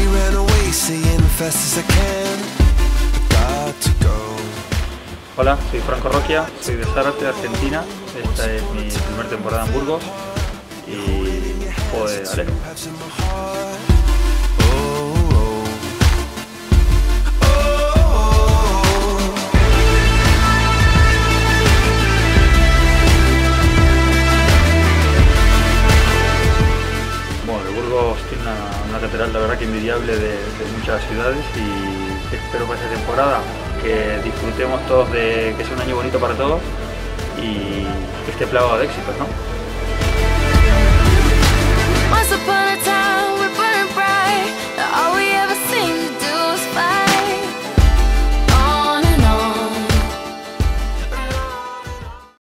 ran away saying fast as I can, I got to go. Hola, soy Franco Roquia, soy de Zárate, Argentina. Esta es mi primera temporada en Burgos y juego de alero. Bueno, de Burgos tiene una catedral, la verdad que envidiable de muchas ciudades, y espero para esta temporada que disfrutemos todos de que sea un año bonito para todos y que esté plagado de éxitos, ¿no?